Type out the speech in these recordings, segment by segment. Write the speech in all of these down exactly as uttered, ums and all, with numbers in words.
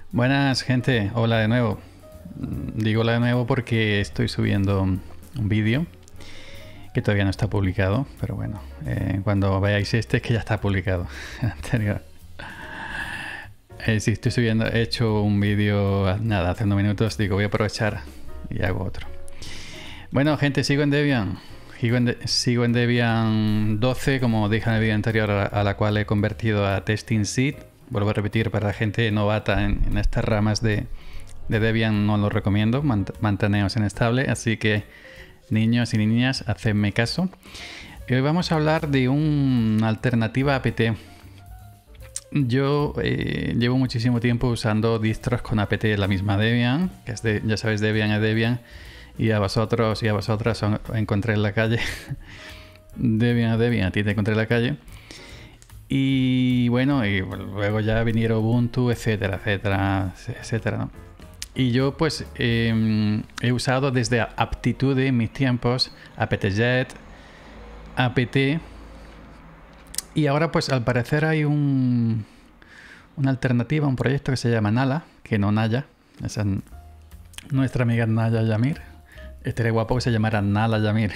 Buenas, gente. Hola de nuevo. Mm, Digo hola de nuevo porque estoy subiendo un vídeo que todavía no está publicado, pero bueno, eh, cuando veáis este es que ya está publicado. Anterior. Eh, sí, estoy subiendo, he hecho un vídeo, nada, hace unos minutos, digo, voy a aprovechar y hago otro. Bueno, gente, sigo en Debian. Sigo en, de sigo en Debian doce, como dije en el vídeo anterior, a, a la cual he convertido a Testing Seed. Vuelvo a repetir, para la gente novata en, en estas ramas de, de Debian no lo recomiendo, mant manteneos en estable, así que niños y niñas, hacedme caso. Y hoy vamos a hablar de una alternativa apt. Yo eh, llevo muchísimo tiempo usando distros con apt de la misma Debian, que es de, ya sabéis, Debian es Debian, y a vosotros y a vosotras os encontré en la calle. Debian es Debian, a ti te encontré en la calle. Y bueno, y luego ya vinieron Ubuntu, etcétera, etcétera, etcétera, ¿no? Y yo pues eh, he usado desde Aptitude en mis tiempos, apt-get, apt, y ahora pues al parecer hay un, una alternativa, un proyecto que se llama Nala, que no Naya, esa es nuestra amiga Naya Yamir. Estaría guapo que se llamara Nala Yamir.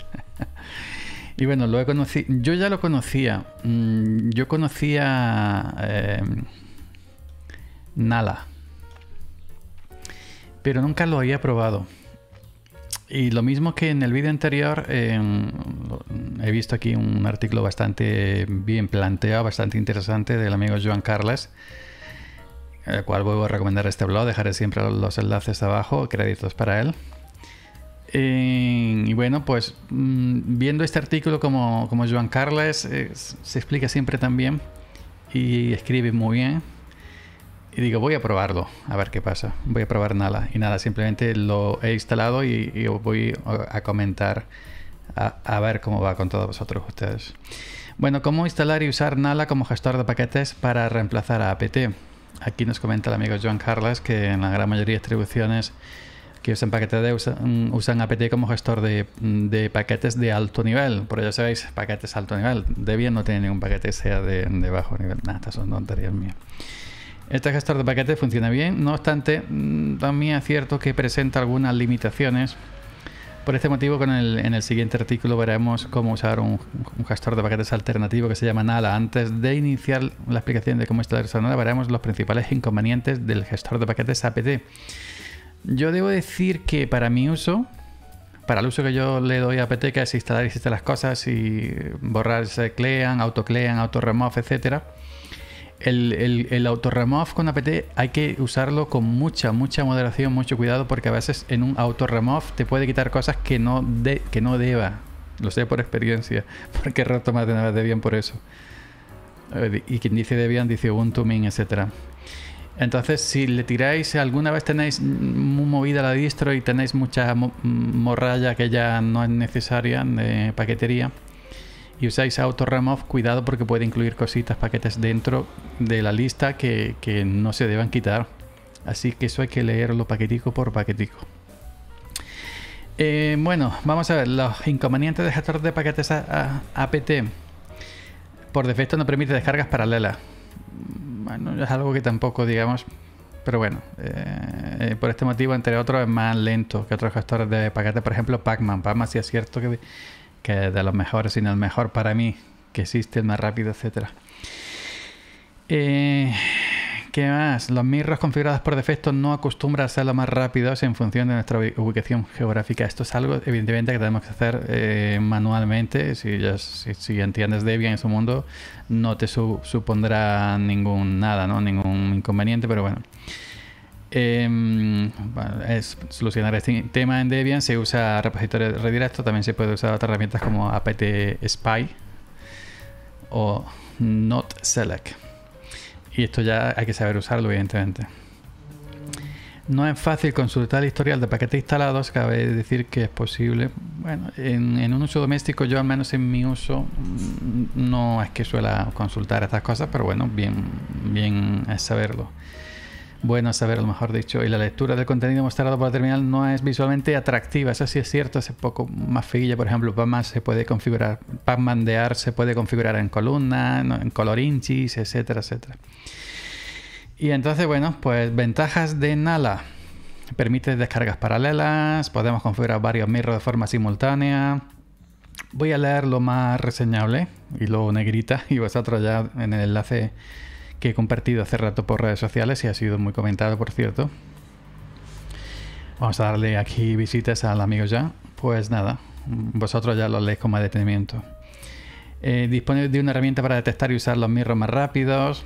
Y bueno, lo he conocido. Yo ya lo conocía. Yo conocía eh, Nala, pero nunca lo había probado. Y lo mismo que en el vídeo anterior, eh, he visto aquí un artículo bastante bien planteado, bastante interesante del amigo Joan Carles, el cual vuelvo a recomendar este blog. Dejaré siempre los enlaces abajo, créditos para él. Eh, y bueno, pues mmm, viendo este artículo como, como Joan Carles eh, se explica siempre tan bien y escribe muy bien, y digo, voy a probarlo, a ver qué pasa. Voy a probar Nala, y nada, simplemente lo he instalado y, y os voy a comentar a, a ver cómo va con todos vosotros ustedes. Bueno, cómo instalar y usar Nala como gestor de paquetes para reemplazar a apt. Aquí nos comenta el amigo Joan Carles que en la gran mayoría de distribuciones que usan paquetes de usan, usan apt como gestor de, de paquetes de alto nivel. Por ya sabéis, paquetes alto nivel. Debian no tiene ningún paquete que sea de, de bajo nivel. Nada, estas son tonterías mías. Este gestor de paquetes funciona bien. No obstante, también es cierto que presenta algunas limitaciones. Por este motivo, con el, en el siguiente artículo veremos cómo usar un, un gestor de paquetes alternativo que se llama Nala. Antes de iniciar la explicación de cómo instalar esta Nala, veremos los principales inconvenientes del gestor de paquetes apt. Yo debo decir que para mi uso, para el uso que yo le doy a apt, que es instalar y instalar las cosas y borrar, se clean, autoclean, autoremove, etcétera. El, el, el autoremove con apt hay que usarlo con mucha, mucha moderación, mucho cuidado, porque a veces en un autoremove te puede quitar cosas que no, de, que no deba. Lo sé por experiencia, porque he roto más de una vez Debian por eso. Y quien dice Debian dice Ubuntu, Mint, etcétera. Entonces, si le tiráis, alguna vez tenéis muy movida la distro y tenéis mucha mo morralla que ya no es necesaria de paquetería, y usáis autoremove, cuidado, porque puede incluir cositas, paquetes dentro de la lista que, que no se deban quitar. Así que eso hay que leerlo paquetico por paquetico. Eh, bueno, vamos a ver los inconvenientes de gestor de paquetes a, a, apt. Por defecto no permite descargas paralelas. Bueno, es algo que tampoco, digamos, pero bueno, eh, eh, por este motivo, entre otros, es más lento que otros gestores de paquetes. Por ejemplo, Pacman. Pacman sí es cierto que, que es de los mejores, sino el mejor para mí que existe, el más rápido, etcétera. Eh, ¿Qué más? Los mirros configurados por defecto no acostumbran a ser los más rápidos en función de nuestra ubicación geográfica. Esto es algo, evidentemente, que tenemos que hacer eh, manualmente. Si, ya, si, si entiendes Debian en su mundo, no te su, supondrá ningún nada, ¿no? Ningún inconveniente, pero bueno. Eh, bueno, es solucionar este tema en Debian. Se usa repositorio redirecto. También se puede usar otras herramientas como apt-spy o notselect. Y esto ya hay que saber usarlo, evidentemente. No es fácil consultar el historial de paquetes instalados. Cabe decir que es posible. Bueno, en, en un uso doméstico, yo al menos en mi uso, no es que suela consultar estas cosas, pero bueno, bien, bien es saberlo. Bueno saberlo, mejor dicho. Y la lectura del contenido mostrado por la terminal no es visualmente atractiva. Eso sí es cierto, es un poco más feilla. Por ejemplo, Pacman se puede configurar, Pacmandear se puede configurar en columna, en color inchis, etcétera, etcétera. Y entonces, bueno, pues ventajas de Nala. Permite descargas paralelas, podemos configurar varios mirrors de forma simultánea. Voy a leer lo más reseñable y lo negrita, y vosotros ya en el enlace que he compartido hace rato por redes sociales y ha sido muy comentado, por cierto. Vamos a darle aquí visitas al amigo ya. Pues nada, vosotros ya lo leéis con más detenimiento. Eh, dispone de una herramienta para detectar y usar los mirrors más rápidos.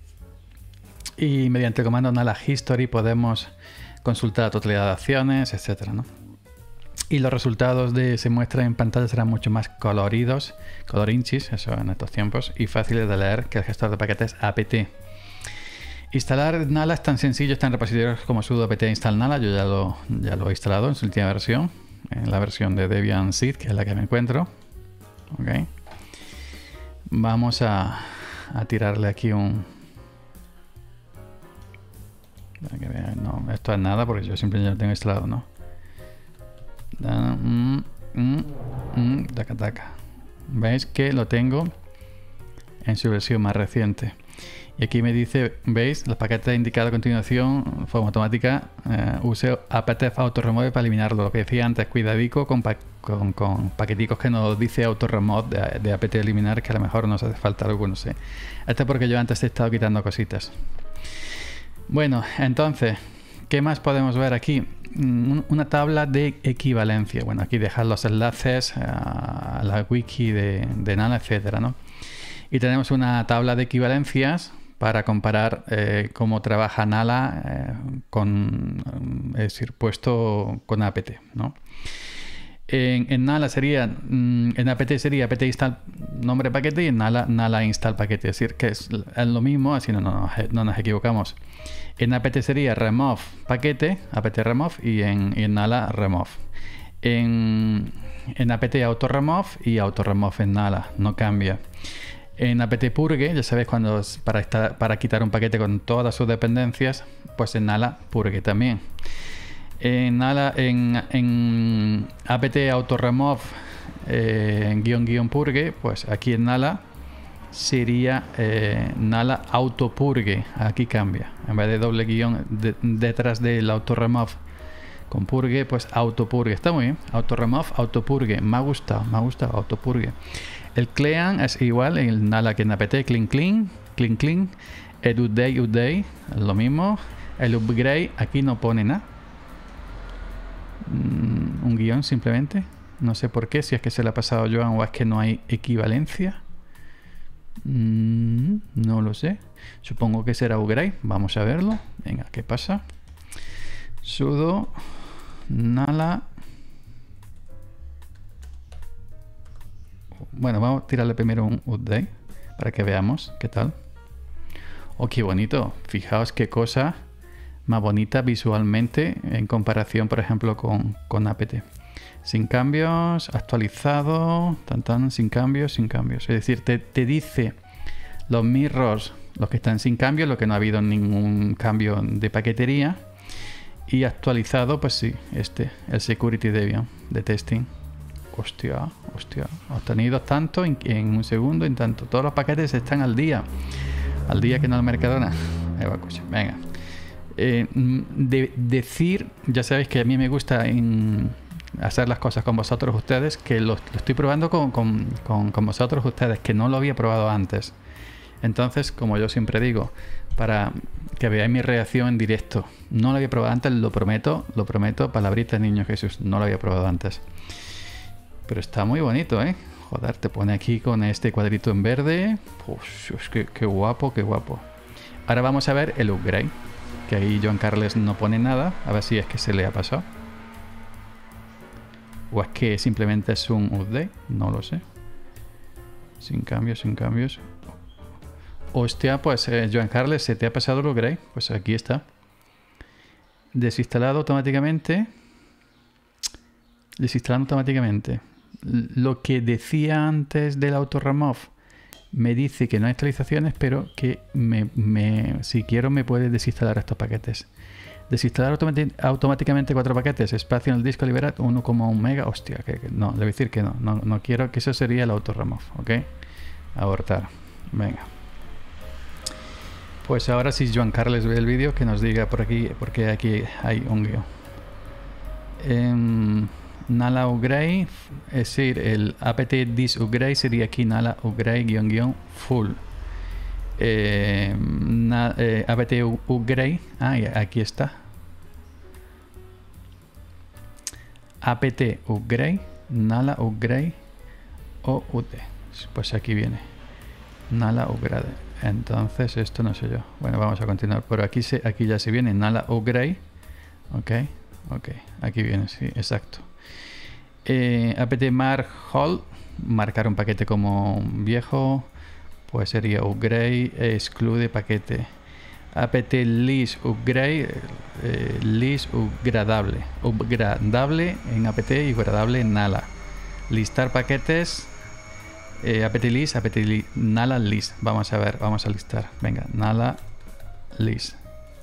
Y mediante el comando Nala History podemos consultar la totalidad de acciones, etcétera, ¿no? Y los resultados de se muestran en pantalla serán mucho más coloridos, colorinchis, eso en estos tiempos, y fáciles de leer que el gestor de paquetes apt. Instalar Nala es tan sencillo, está en repositorios como sudo apt install Nala. Yo ya lo, ya lo he instalado en su última versión, en la versión de Debian Seed, que es la que me encuentro. Okay. Vamos a, a tirarle aquí un... Que vean, no, esto es nada porque yo siempre ya lo tengo instalado, ¿no? Mm, mm, mm, taca, taca. Veis que lo tengo en su versión más reciente. Y aquí me dice, veis, los paquetes indicados a continuación, forma automática, eh, use apt autoremove para eliminarlo. Lo que decía antes, cuidadico con, pa con, con paqueticos que nos dice autoremove de, de apt eliminar, que a lo mejor nos hace falta algo, no sé. Esto es porque yo antes he estado quitando cositas. Bueno, entonces, ¿qué más podemos ver aquí? Una tabla de equivalencia. Bueno, aquí dejar los enlaces a la wiki de, de Nala, etcétera, ¿no? Y tenemos una tabla de equivalencias para comparar eh, cómo trabaja Nala eh, con, es decir, puesto con apt, ¿no? En, en Nala sería, en apt sería apt install nombre paquete y en Nala, Nala install paquete. Es decir, que es, es lo mismo, así no, no, no nos equivocamos. En apt sería remove paquete, apt remove, y en, y en Nala remove. En, en apt auto remove y auto remove en Nala, no cambia. En apt purge, ya sabéis, cuando es para, estar, para quitar un paquete con todas sus dependencias, pues en Nala purge también. En Nala, en, en apt auto remove eh, en guión guión purge, pues aquí en Nala sería eh, Nala auto purge. Aquí cambia, en vez de doble guión de, detrás del auto remove con purge, pues auto purge. Está muy bien, auto remove, auto purge. Me ha gustado, me ha gustado auto purge. El clean es igual en Nala que en apt, clean clean, clean clean. El update update es lo mismo. El upgrade aquí no pone nada, mm, un guión simplemente. No sé por qué, si es que se le ha pasado a Joan o es que no hay equivalencia. Mm, no lo sé. Supongo que será upgrade. Vamos a verlo. Venga, ¿qué pasa? Sudo Nala. Bueno, vamos a tirarle primero un update para que veamos qué tal. Oh, qué bonito. Fijaos qué cosa más bonita visualmente en comparación, por ejemplo, con, con apt. Sin cambios, actualizado, tan tan, sin cambios, sin cambios. Es decir, te, te dice los mirrors, los que están sin cambios, lo que no ha habido ningún cambio de paquetería. Y actualizado, pues sí, este, el Security Debian de testing. Hostia, hostia. Obtenidos tanto en, en un segundo, en tanto. Todos los paquetes están al día. Al día que no al Mercadona. Venga. Eh, de, decir, ya sabéis que a mí me gusta en hacer las cosas con vosotros ustedes, que lo, lo estoy probando con, con, con, con vosotros ustedes, que no lo había probado antes. Entonces, como yo siempre digo, para que veáis mi reacción en directo, no lo había probado antes, lo prometo, lo prometo, palabrita niño Jesús, no lo había probado antes. Pero está muy bonito, ¿eh? Joder, te pone aquí con este cuadrito en verde. Uf, qué, qué guapo, qué guapo. Ahora vamos a ver el upgrade, que ahí Joan Carles no pone nada. A ver si es que se le ha pasado. O es que simplemente es un update, no lo sé. Sin cambios, sin cambios. Hostia, pues eh, Joan Carles, ¿se te ha pasado el upgrade? Pues aquí está. Desinstalado automáticamente. Desinstalando automáticamente. Lo que decía antes del auto remove me dice que no hay actualizaciones, pero que me, me, si quiero me puede desinstalar estos paquetes. Desinstalar automáticamente cuatro paquetes, espacio en el disco, liberar uno coma uno mega. Hostia, que, que no, debo decir que no, no, no quiero, que eso sería el auto remove, ¿ok? Abortar. Venga. Pues ahora si Joan Carles ve el vídeo, que nos diga por aquí, porque aquí hay un guión. Um, Nala upgrade, es decir, el apt this upgrade sería aquí nala upgrade guión guión full. Eh, na, eh, apt upgrade, ah, aquí está. Apt upgrade, nala upgrade o ut. Pues aquí viene nala upgrade. Entonces esto no sé yo. Bueno, vamos a continuar. Por aquí se, aquí ya se viene nala upgrade. Ok, ok. Aquí viene, sí, exacto. Eh, apt mark hold, marcar un paquete como viejo, pues sería upgrade, exclude paquete. Apt list upgrade, eh, list upgradable, upgradable en apt y upgradable en nala. Listar paquetes, eh, apt list, apt list, nala list. Vamos a ver, vamos a listar. Venga, nala list.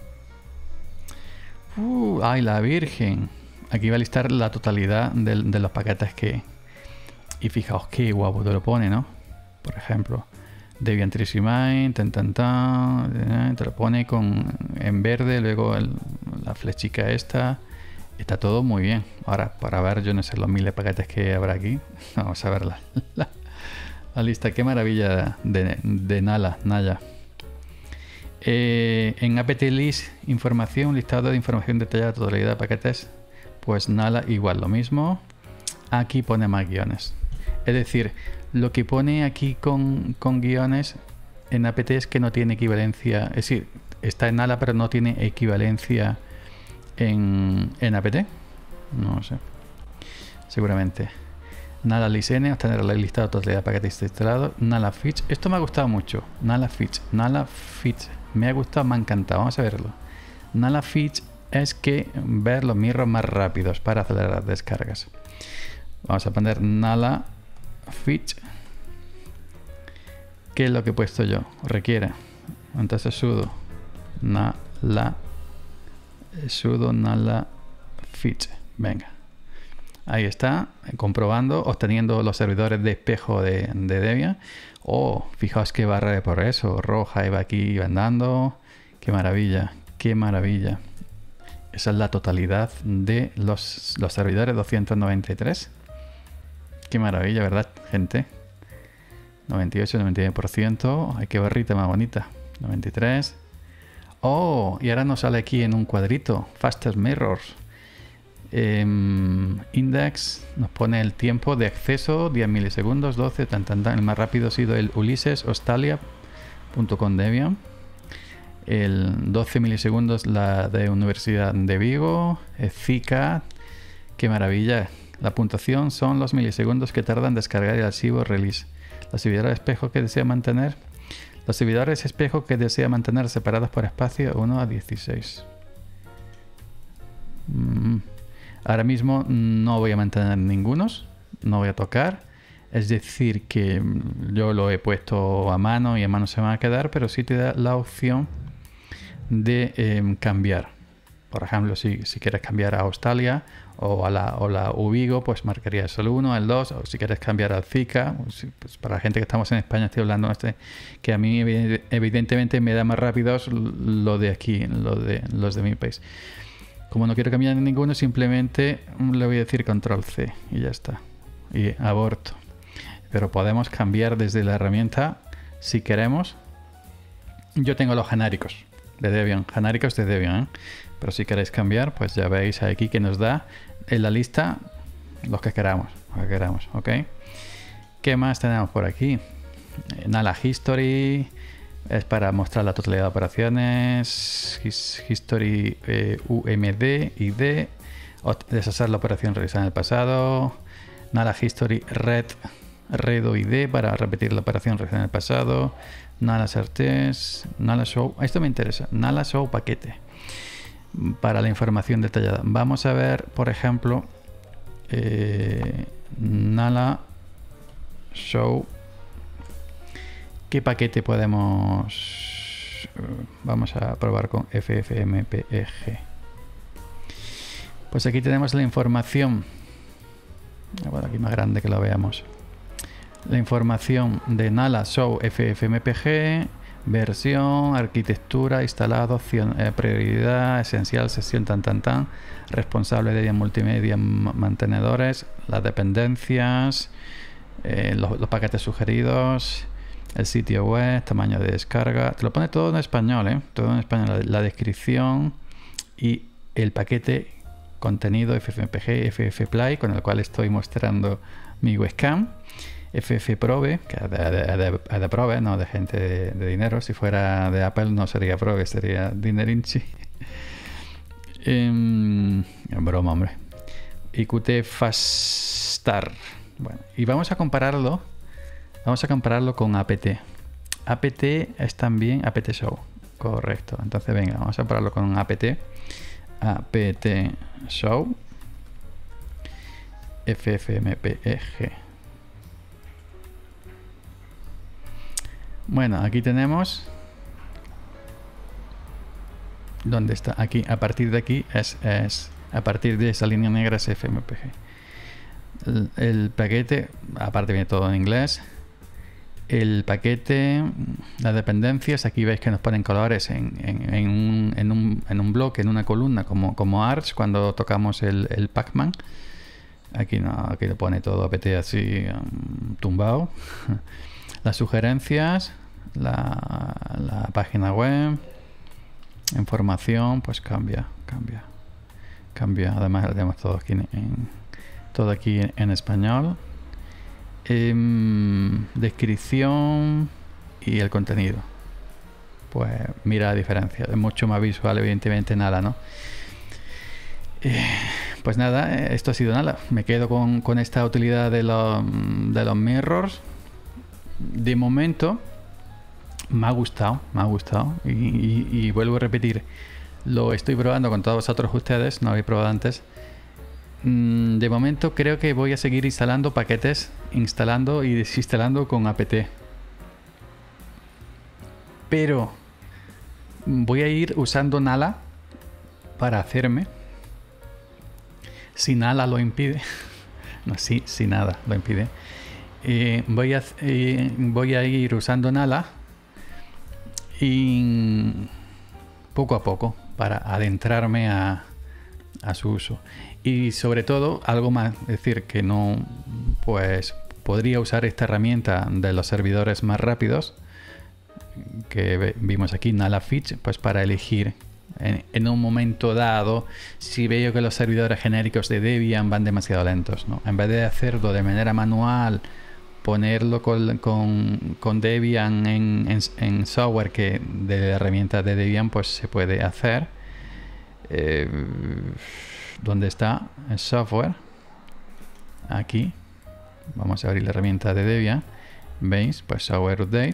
Uh, ay, la virgen. Aquí va a listar la totalidad de, de los paquetes que... Y fijaos qué guapo te lo pone, ¿no? Por ejemplo, Debian tres Main, tan, tan, tan, te lo pone con, en verde, luego el, la flechica esta. Está todo muy bien. Ahora, para ver, yo no sé los miles de paquetes que habrá aquí. Vamos a ver la, la, la lista. Qué maravilla de, de Nala, Naya. Eh, en apt list, información, listado de información detallada, totalidad de paquetes. Pues nada, igual lo mismo. Aquí pone más guiones. Es decir, lo que pone aquí con, con guiones en apt es que no tiene equivalencia. Es decir, está en nala pero no tiene equivalencia en, en apt. No sé. Seguramente. Nala list n, obtener la lista de totalidad de paquetes instalados. Nala fetch. Esto me ha gustado mucho. Nala fetch. Nala fetch. Me ha gustado, me ha encantado. Vamos a verlo. Nala fetch es que ver los mirrors más rápidos para acelerar las descargas. Vamos a poner nala fetch. ¿Qué es lo que he puesto yo? Requiere. Entonces sudo nala sudo nala fetch. Venga. Ahí está, comprobando, obteniendo los servidores de espejo de, de Debian. Oh, fijaos qué barra de progreso roja iba aquí, iba andando. Qué maravilla, qué maravilla. Esa es la totalidad de los, los servidores doscientos noventa y tres. Qué maravilla, ¿verdad, gente? noventa y ocho, noventa y nueve por ciento. Ay, qué barrita más bonita. noventa y tres. Oh, y ahora nos sale aquí en un cuadrito. Fastest mirrors. Eh, index nos pone el tiempo de acceso, diez milisegundos, doce, tan, tan, tan. El más rápido ha sido el Ulises Australia punto com Debian. El doce milisegundos la de Universidad de Vigo, Zika, qué maravilla. La puntuación son los milisegundos que tardan en descargar el archivo release. Los servidores espejo que desea mantener, los servidores espejo que desea mantener separados por espacio uno a dieciséis. Mm. Ahora mismo no voy a mantener ningunos, no voy a tocar. Es decir que yo lo he puesto a mano y a mano se me va a quedar, pero sí te da la opción de eh, cambiar. Por ejemplo, si, si quieres cambiar a Australia o a la, o la Uvigo, pues marcaría solo uno, el dos. O si quieres cambiar al Zika, pues, pues para la gente que estamos en España estoy hablando este, que a mí evidentemente me da más rápido lo de aquí, lo de, los de mi país. Como no quiero cambiar ninguno, simplemente le voy a decir control C y ya está. Y aborto. Pero podemos cambiar desde la herramienta si queremos. Yo tengo los genéricos de Debian, genéricos de Debian, ¿eh? Pero si queréis cambiar, pues ya veis aquí que nos da en la lista los que queramos, los que queramos, ¿ok? ¿Qué más tenemos por aquí? Nala History. Es para mostrar la totalidad de operaciones. His, history eh, U M D, I D. Deshacer la operación realizada en el pasado. Nala History Red, Red o I D para repetir la operación realizada en el pasado. Nala Certez, Nala Show. Esto me interesa. Nala Show paquete. Para la información detallada. Vamos a ver, por ejemplo, eh, Nala Show. ¿Qué paquete podemos? Vamos a probar con F F M P E G. Pues aquí tenemos la información. Bueno, aquí más grande que lo veamos. La información de Nala Show F F M P G. versión, arquitectura, instalado, opción, eh, prioridad, esencial, sesión, tan, tan, tan, responsable de multimedia, mantenedores, las dependencias, eh, los, los paquetes sugeridos, el sitio web, tamaño de descarga. Te lo pone todo en español, ¿eh? Todo en español, la, la descripción y el paquete contenido F F M P G, F F Play, con el cual estoy mostrando mi webcam. F F Probe, que es de, de, de, de Probe, no de gente de, de dinero. Si fuera de Apple no sería Probe, sería Dinerinchi. eh, broma, hombre. I Q T Fastar. Bueno, y vamos a compararlo. Vamos a compararlo con apt. apt es también apt show. Correcto. Entonces, venga, vamos a compararlo con apt. apt show. F F M P G. Bueno, aquí tenemos. ¿Dónde está? Aquí, a partir de aquí es, es a partir de esa línea negra es F M P G. El, el paquete, aparte viene todo en inglés. El paquete, las dependencias, aquí veis que nos ponen colores en, en, en, un, en, un, en un bloque, en una columna, como, como Arch cuando tocamos el, el Pac-Man. Aquí no, aquí lo pone todo apt así um, tumbado. Las sugerencias, la, la página web, información, pues cambia, cambia, cambia. Además lo tenemos todo aquí en, en todo aquí en, en español. Eh, descripción y el contenido. Pues mira la diferencia, es mucho más visual, evidentemente nada, ¿no? Eh, pues nada, esto ha sido nada. Me quedo con, con esta utilidad de los, de los mirrors. De momento me ha gustado, me ha gustado y, y, y vuelvo a repetir, lo estoy probando con todos vosotros ustedes, no habéis probado antes. De momento creo que voy a seguir instalando paquetes, instalando y desinstalando con apt. Pero voy a ir usando Nala para hacerme, si Nala lo impide, no, sí, si nada lo impide. Eh, voy, a, eh, voy a ir usando Nala y poco a poco para adentrarme a, a su uso. Y sobre todo, algo más, es decir, que no, pues podría usar esta herramienta de los servidores más rápidos que vimos aquí, Nala Fetch, pues para elegir en, en un momento dado si veo que los servidores genéricos de Debian van demasiado lentos, ¿no? En vez de hacerlo de manera manual, ponerlo con, con, con Debian en, en, en software que de la herramienta de Debian pues se puede hacer. Eh, ¿Dónde está el software? Aquí. Vamos a abrir la herramienta de Debian. ¿Veis? Pues software update.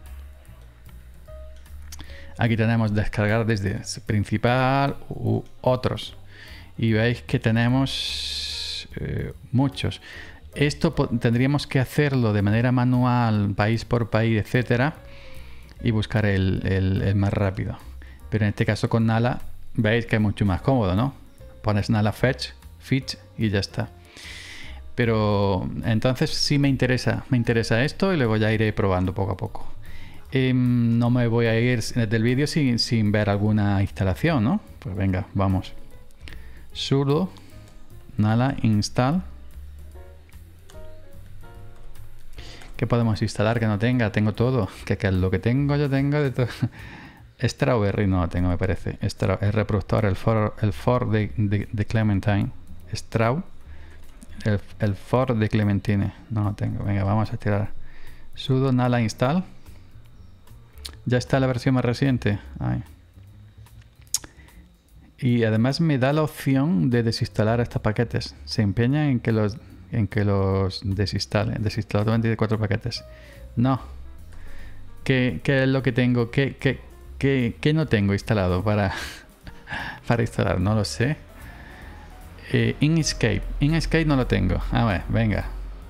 Aquí tenemos descargar desde principal u otros. Y veis que tenemos eh, muchos. Esto tendríamos que hacerlo de manera manual, país por país, etcétera, y buscar el, el, el más rápido. Pero en este caso con Nala, veis que es mucho más cómodo, ¿no? Pones Nala Fetch, Fetch y ya está. Pero entonces sí me interesa, me interesa esto y luego ya iré probando poco a poco. Eh, no me voy a ir desde el vídeo sin, sin ver alguna instalación, ¿no? Pues venga, vamos. Sudo Nala install. ¿Qué podemos instalar que no tenga? Tengo todo. Que, que lo que tengo yo tengo de todo. Strawberry no lo tengo, me parece. Straw, el reproductor, el for, el for de, de, de Clementine. Straw. El, el for de Clementine. No lo tengo. Venga, vamos a tirar. Sudo Nala install. Ya está la versión más reciente. Ay. Y además me da la opción de desinstalar estos paquetes. Se empeña en que los, en que los desinstale. Desinstalar veinticuatro paquetes. No. ¿Qué, qué es lo que tengo? ¿Qué, qué, qué, qué no tengo instalado para, para instalar? No lo sé. Eh, Inkscape. Inkscape no lo tengo. A ver, venga.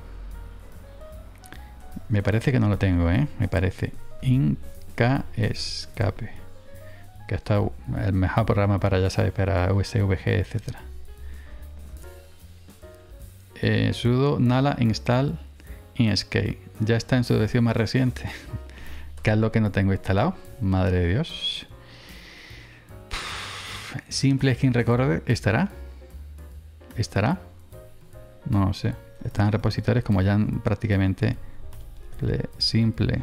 Me parece que no lo tengo, ¿eh? Me parece. Inkscape. Que está el mejor programa para, ya sabes, para U S V G, etcétera. Eh, sudo Nala install Inkscape. Ya está en su versión más reciente. ¿Qué es lo que no tengo instalado? Madre de Dios. Simple Skin Recorder, ¿estará? ¿Estará? No lo sé. Están en repositorios como ya prácticamente le, simple.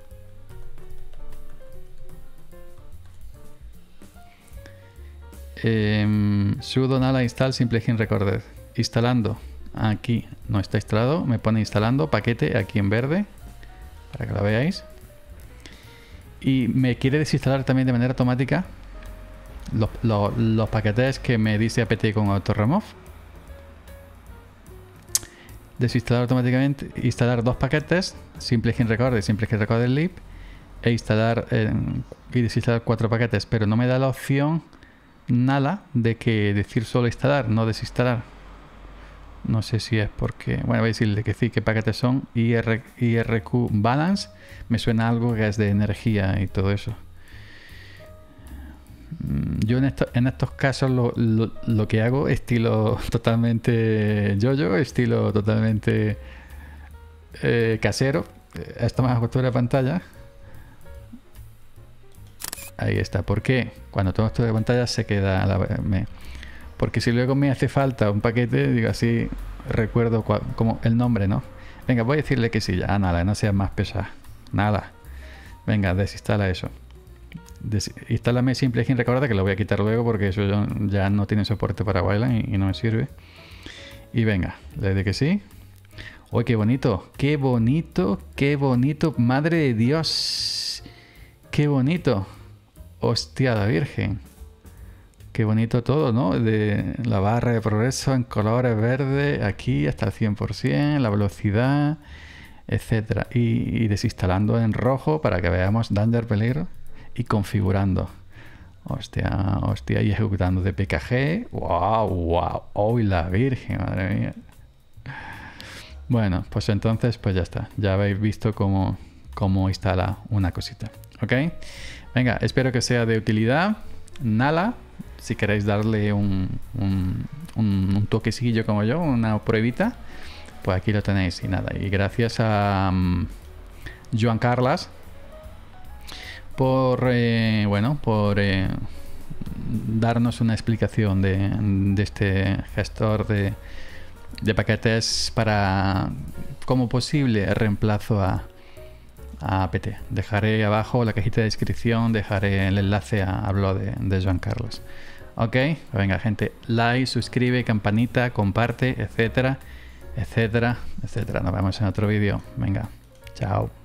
Eh, sudo nala install Simple Skin Recorder. Instalando. Aquí no está instalado. Me pone instalando paquete aquí en verde. Para que lo veáis. Y me quiere desinstalar también de manera automática los, los, los paquetes que me dice apt con autoremove. Desinstalar automáticamente, instalar dos paquetes, Simple Skin Recorder y Simple Skin Recorder Lib, e instalar eh, y desinstalar cuatro paquetes, pero no me da la opción nada de que decir solo instalar, no desinstalar. No sé si es porque, bueno, voy a decirle que sí, qué paquetes son. I R, I R Q Balance, me suena algo que es de energía y todo eso. Yo en, esto, en estos casos lo, lo, lo que hago, estilo totalmente yo-yo, estilo totalmente eh, casero. Esto más captura de pantalla. Ahí está. ¿Por qué? Cuando tomo esto de pantalla se queda... La, me, porque si luego me hace falta un paquete, digo así, recuerdo cual, como el nombre, ¿no? Venga, voy a decirle que sí, ya, nada, no sea más pesada. Nada. Venga, desinstala eso. Des instálame Simple Skin Recorder, que lo voy a quitar luego porque eso ya, ya no tiene soporte para Wayland y, y no me sirve. Y venga, le doy que sí. ¡Uy, qué bonito! ¡Qué bonito! ¡Qué bonito! ¡Madre de Dios! ¡Qué bonito! ¡Hostia la Virgen! Qué bonito todo, ¿no? De la barra de progreso en colores verde, aquí hasta el cien por cien, la velocidad, etcétera. Y, y desinstalando en rojo para que veamos danger peligro y configurando. Hostia, hostia, y ejecutando de P K G. ¡Wow! ¡Wow! ¡Oh, la Virgen! ¡Madre mía! Bueno, pues entonces, pues ya está. Ya habéis visto cómo, cómo instala una cosita. ¿Ok? Venga, espero que sea de utilidad. Nala. Si queréis darle un, un, un, un toquecillo como yo, una pruebita, pues aquí lo tenéis. Y nada, y gracias a um, Joan Carles por, eh, bueno, por eh, darnos una explicación de, de este gestor de, de paquetes para, como posible, reemplazo a, a apt. Dejaré abajo la cajita de descripción, dejaré el enlace a, a blog de, de Joan Carles. Ok, venga gente, like, suscribe, campanita, comparte, etcétera, etcétera, etcétera. Nos vemos en otro vídeo. Venga, chao.